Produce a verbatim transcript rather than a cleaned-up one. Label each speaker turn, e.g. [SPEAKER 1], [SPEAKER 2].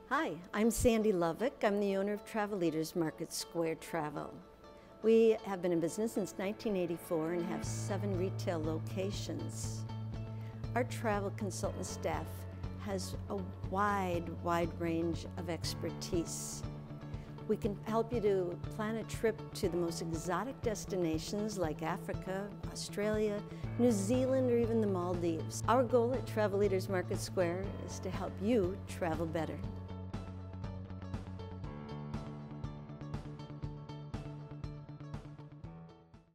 [SPEAKER 1] Hi, I'm Sandy Lovick. I'm the owner of Travel Leaders Market Square Travel. We have been in business since nineteen eighty-four and have seven retail locations. Our travel consultant staff has a wide, wide range of expertise. We can help you to plan a trip to the most exotic destinations like Africa, Australia, New Zealand, or even the Maldives. Our goal at Travel Leaders Market Square is to help you travel better.